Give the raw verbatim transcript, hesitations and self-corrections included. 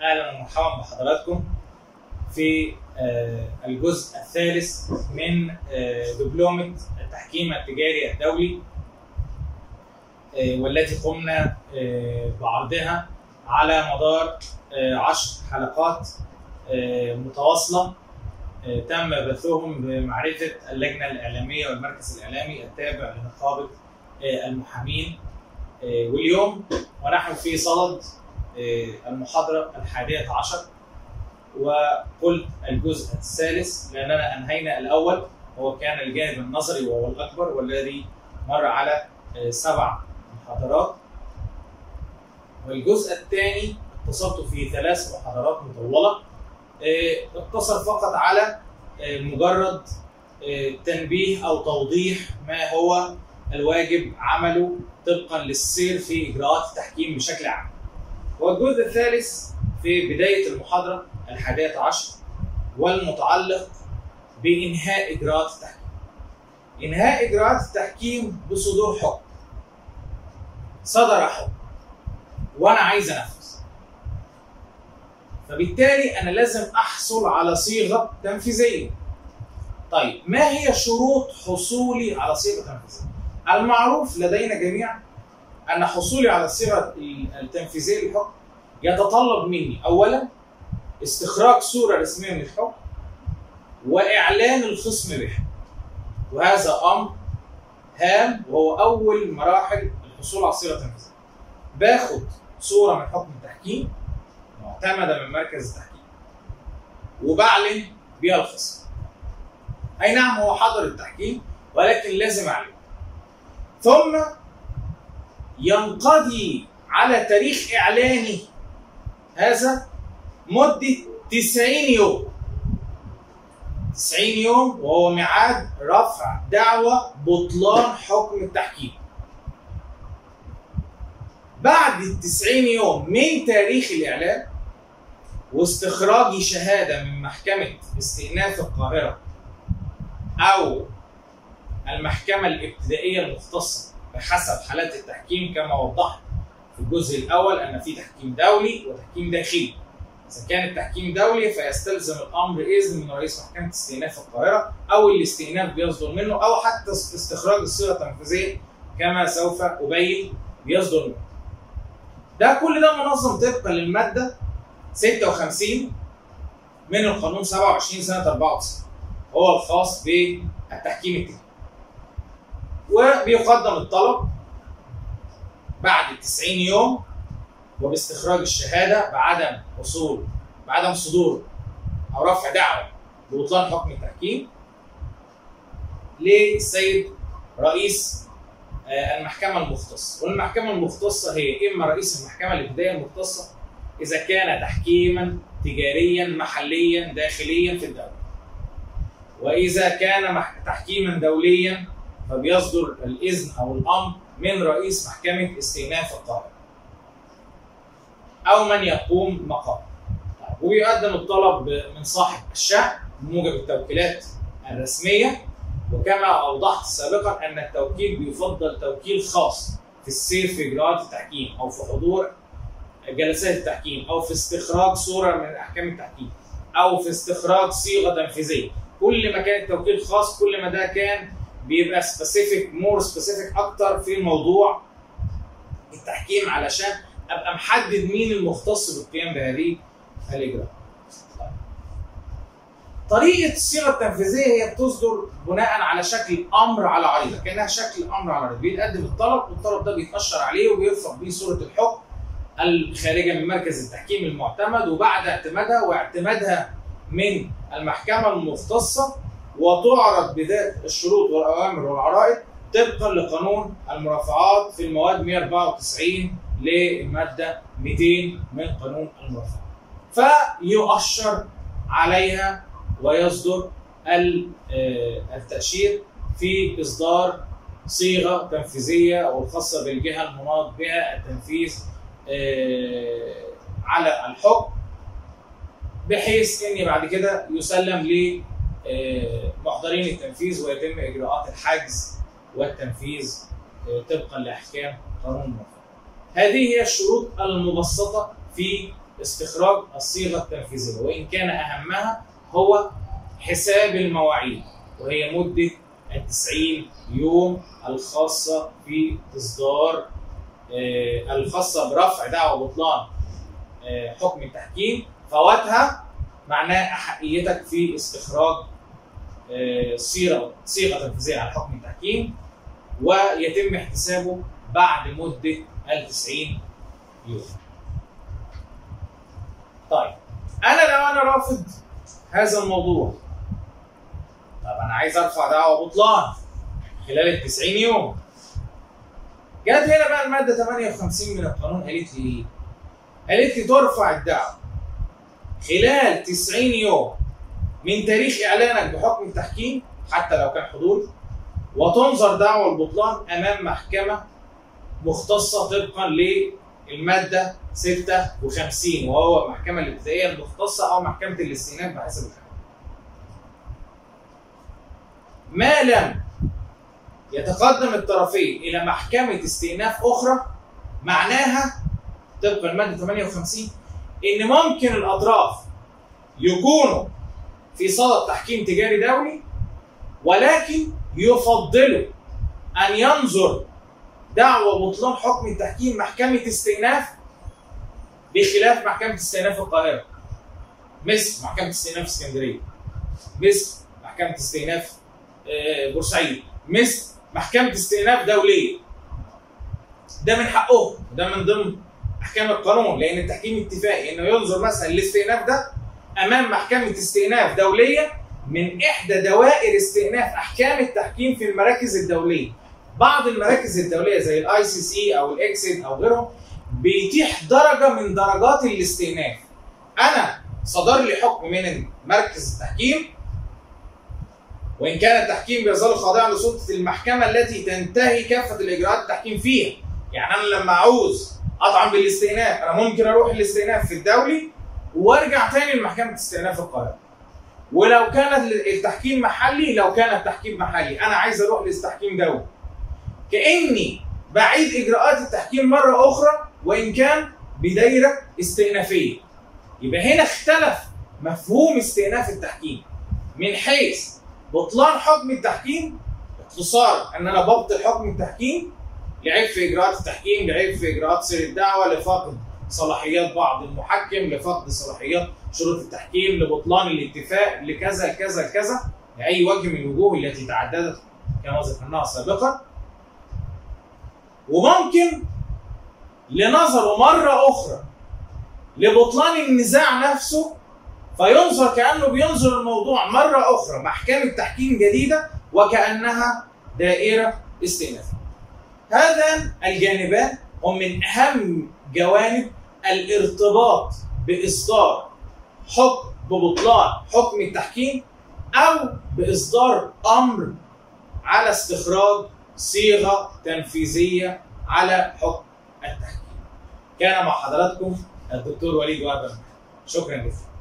اهلا ومرحبا بحضراتكم في الجزء الثالث من دبلومة التحكيم التجاري الدولي، والتي قمنا بعرضها على مدار عشر حلقات متواصلة تم بثهم بمعرفة اللجنة الإعلامية والمركز الإعلامي التابع لنقابة المحامين. واليوم ونحن في صدد المحاضرة الحادية عشر، وقلت الجزء الثالث لأننا أنهينا الأول، هو كان الجانب النظري وهو الأكبر والذي مر على سبع محاضرات، والجزء الثاني اتصلت في ثلاث محاضرات مطولة اقتصر فقط على مجرد تنبيه أو توضيح ما هو الواجب عمله طبقا للسير في إجراءات التحكيم بشكل عام. والجزء الثالث في بداية المحاضرة الحادية عشر والمتعلق بإنهاء إجراءات التحكيم. إنهاء إجراءات التحكيم بصدور حكم. صدر حكم وأنا عايز أنفذ، فبالتالي أنا لازم أحصل على صيغة تنفيذية. طيب ما هي شروط حصولي على صيغة تنفيذية؟ المعروف لدينا جميعا أن حصولي على الصيغة التنفيذية للحكم يتطلب مني أولا استخراج صورة رسمية من الحكم وإعلان الخصم بها، وهذا أمر هام وهو أول مراحل الحصول على الصيغة التنفيذية. باخد صورة من حكم التحكيم معتمدة من مركز التحكيم وبعلن بها الخصم. أي نعم هو حضر التحكيم ولكن لازم أعلن، ثم ينقضي على تاريخ إعلاني هذا مدة تسعين يوم. تسعين يوم وهو ميعاد رفع دعوى بطلان حكم التحكيم. بعد التسعين يوم من تاريخ الإعلان واستخراج شهادة من محكمة استئناف القاهرة أو المحكمة الابتدائية المختصة بحسب حالات التحكيم، كما وضحت في الجزء الأول أن في تحكيم دولي وتحكيم داخلي. إذا كان التحكيم دولي فيستلزم الأمر إذن من رئيس محكمة استئناف القاهرة، أو الاستئناف بيصدر منه، أو حتى استخراج الصيغة التنفيذية كما سوف أبين بيصدر منه. ده كل ده منظم طبقا للمادة ستة وخمسين من القانون سبعة وعشرين سنة أربعة وتسعين، هو الخاص بالتحكيم التجاري. وبيقدم الطلب بعد تسعين يوم وباستخراج الشهاده بعدم وصول بعدم صدور او رفع دعوى ببطلان حكم التحكيم للسيد رئيس المحكمه المختصه. والمحكمه المختصه هي اما رئيس المحكمه الابتدائيه المختصه اذا كان تحكيما تجاريا محليا داخليا في الدوله، واذا كان تحكيما دوليا فبيصدر الاذن او الامر من رئيس محكمه استئناف القاهره او من يقوم مقامه. ويقدم الطلب من صاحب الشأن بموجب التوكيلات الرسميه، وكما اوضحت سابقا ان التوكيل بيفضل توكيل خاص في السير في اجراءات التحكيم او في حضور جلسات التحكيم او في استخراج صوره من احكام التحكيم او في استخراج صيغه تنفيذيه. كل ما كان التوكيل خاص كل ما ده كان بيبقى سبيسيفيك مور سبيسيفيك اكتر في موضوع التحكيم، علشان ابقى محدد مين المختص بالقيام بهذه الاجراءات. طريقه الصيغه التنفيذيه هي بتصدر بناء على شكل امر على عريضه، كانها شكل امر على عريضه. بيتقدم الطلب والطلب ده بيتاشر عليه وبيرفق بيه صوره الحكم الخارجه من مركز التحكيم المعتمد، وبعد اعتمادها واعتمادها من المحكمه المختصه وتعرض بذات الشروط والاوامر والعرائض طبقا لقانون المرافعات في المواد مئة وأربعة وتسعين للماده مئتين من قانون المرافعات، فيؤشر عليها ويصدر التأشير في إصدار صيغة تنفيذية أو الخاصة بالجهة المناط بها التنفيذ على الحكم، بحيث إن بعد كده يسلم لمحضرين التنفيذ ويتم إجراءات الحجز والتنفيذ طبقا لأحكام قانون المرافعات. هذه هي الشروط المبسطة في استخراج الصيغه التنفيذيه، وان كان اهمها هو حساب المواعيد، وهي مده التسعين يوم الخاصه في اصدار آه الخاصه برفع دعوى بطلان آه حكم التحكيم. فواتها معناه احقيتك في استخراج آه صيغه صيغه تنفيذيه على حكم التحكيم، ويتم احتسابه بعد مده التسعين يوم. طيب انا لو انا رافض هذا الموضوع، طب انا عايز ارفع دعوى بطلان خلال ال تسعين يوم. جت هنا بقى الماده ثمانية وخمسين من القانون قالت لي ايه؟ قالت لي ترفع الدعوى خلال تسعين يوم من تاريخ اعلانك بحكم التحكيم حتى لو كان حضور، وتنظر دعوى البطلان امام محكمه مختصه طبقا للماده ستة وخمسين، وهو المحكمه الابتدائيه المختصه او محكمه الاستئناف بحسب الحال. ما لم يتقدم الطرفين الى محكمه استئناف اخرى، معناها طبقا للماده ثمانية وخمسين ان ممكن الاطراف يكونوا في صدد تحكيم تجاري دولي، ولكن يفضلوا ان ينظر دعوى بطلان حكم التحكيم محكمه استئناف بخلاف محكمه استئناف القاهره، مثل محكمه استئناف اسكندريه، مثل محكمه استئناف بورسعيد، مثل محكمه استئناف دوليه. ده من حقهم، ده من ضمن احكام القانون، لان التحكيم اتفاقي انه ينظر مثلا الاستئناف ده امام محكمه استئناف دوليه من احدى دوائر استئناف احكام التحكيم في المراكز الدوليه. بعض المراكز الدوليه زي الاي سي سي او الاكسيد او غيرهم بيتيح درجه من درجات الاستئناف. انا صدر لي حكم من مركز التحكيم، وان كان التحكيم بيظل خاضعا لسلطه المحكمه التي تنتهي كافه الاجراءات التحكيم فيها. يعني انا لما عاوز اطعن بالاستئناف انا ممكن اروح الاستئناف في الدولي وارجع تاني لمحكمه استئناف القاهره. ولو كان التحكيم محلي، لو كان التحكيم محلي انا عايز اروح للتحكيم دولي، كاني بعيد اجراءات التحكيم مره اخرى وان كان بدايره استئنافيه. يبقى هنا اختلف مفهوم استئناف التحكيم من حيث بطلان حكم التحكيم، باختصار ان انا ببطل حكم التحكيم لعيب في اجراءات التحكيم، لعيب في اجراءات سير الدعوه، لفقد صلاحيات بعض المحكم، لفقد صلاحيات شروط التحكيم، لبطلان الاتفاق، لكذا كذا كذا، لاي وجه من الوجوه التي تعددت كما ذكرناها سابقا. وممكن لنظره مره اخرى لبطلان النزاع نفسه، فينظر كانه بينظر الموضوع مره اخرى محكمه تحكيم جديده وكانها دائره استئنافيه. هذان الجانبان هم من اهم جوانب الارتباط باصدار حكم ببطلان حكم التحكيم او باصدار امر على استخراج صيغه تنفيذيه على حكم التحكيم. كان مع حضراتكم الدكتور وليد وهب. شكرا جزيلا.